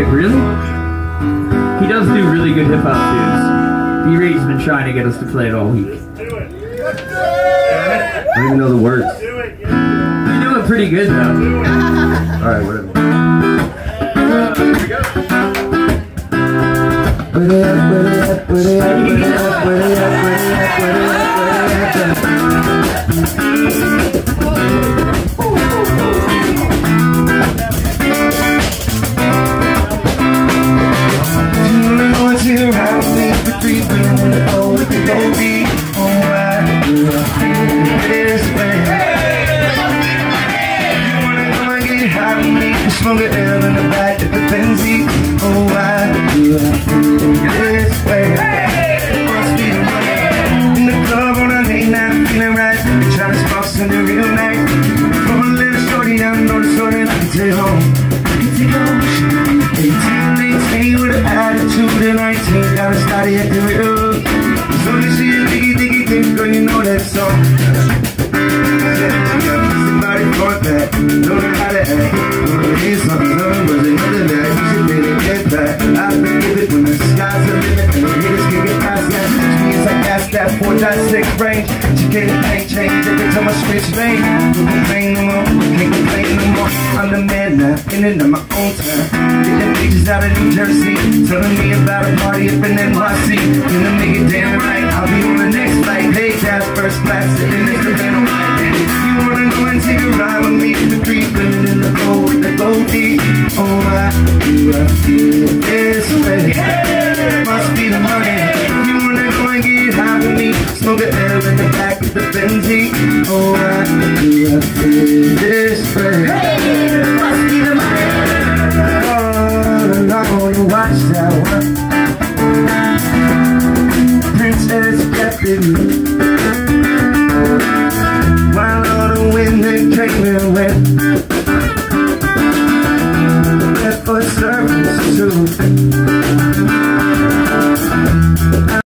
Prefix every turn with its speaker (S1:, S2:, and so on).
S1: really? He does do really good hip hop tunes. B-Ray's been trying to get us to play it all week.
S2: I don't even know the words.
S1: You know it pretty good though.
S2: Alright, whatever.
S3: Smoke it in the back at the Benzie. Oh, why do I feel this way? Must be the money. In the club on a late night, feeling right. Trying to spark something real nice. From a little shorty, I know the story I can take home. I can take home. 18, 18 with an attitude at 19. Gotta start it at the real. So you see a diggy, diggy, diggy, girl, you know that song. Somebody thought that, don't know how to act. Here's something, but another night, you should really get back. I've been with it when the sky's the limit, and the haters can get past that. Means I gas that 4.6 range. She can't change every time I switch lane. Don't complain no more, can't complain no more. I'm the man now, in it on my own time. Getting bitches out of New Jersey, telling me about a party up in NYC. Gonna make it damn right, I'll be on the next flight. Hey, guys, first class, sitting next to them. You wanna go and take a ride with me in the creek, living in the gold deep. Oh, why do I feel this way? Must be the money. You wanna go and get high with me, smoke an L in the back of the Benzie. Oh, why do I feel this way? Must be the money. Oh, I'm not gonna watch that one. Princess kept it.